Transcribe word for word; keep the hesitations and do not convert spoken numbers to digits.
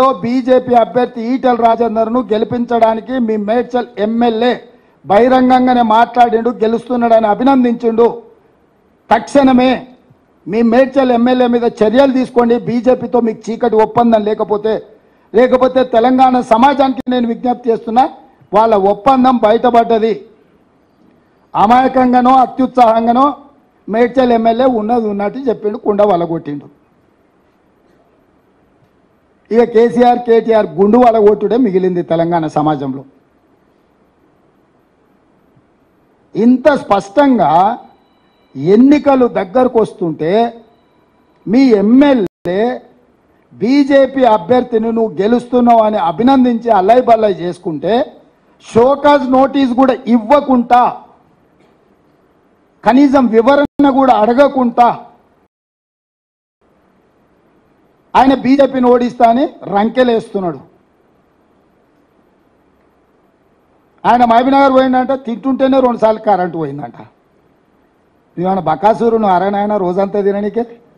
లో బీజేపీ అభ్యర్థి ఈటెల రాజేందర్ను గెలిపించడానికి మీ మేడ్చల్ ఎమ్మెల్యే బహిరంగంగానే మాట్లాడిండు, గెలుస్తున్నాడని అభినందించిండు. తక్షణమే మీ మేడ్చల్ ఎమ్మెల్యే మీద చర్యలు తీసుకోండి. బీజేపీతో మీకు చీకటి ఒప్పందం లేకపోతే లేకపోతే తెలంగాణ సమాజానికి నేను విజ్ఞప్తి చేస్తున్నా, వాళ్ళ ఒప్పందం బయటపడ్డది. అమాయకంగానో అత్యుత్సాహంగానో మేడ్చల్ ఎమ్మెల్యే ఉన్నది ఉన్నట్టు చెప్పిండు, కుండ వలగొట్టిండు. ఇక కేసీఆర్ కేటీఆర్ గుండు వలగొట్టుడే మిగిలింది తెలంగాణ సమాజంలో. ఇంత స్పష్టంగా ఎన్నికలు దగ్గరకు వస్తుంటే మీ ఎమ్మెల్యే బీజేపీ అభ్యర్థిని నువ్వు గెలుస్తున్నావు అని అభినందించి అల్లై బల్లై చేసుకుంటే షోకాజ్ నోటీస్ కూడా ఇవ్వకుండా, కనీసం వివరణ కూడా అడగకుండా ఆయన బీజేపీని ఓడిస్తా అని రంకెలేస్తున్నాడు. ఆయన మహబూబ్నగర్ పోయిందంట, తింటుంటేనే రెండుసార్లు కరెంటు పోయిందంట. నువ్వేమన్నా బకాసూరు నువ్వు అరేనాయన రోజంతా తిననీకే.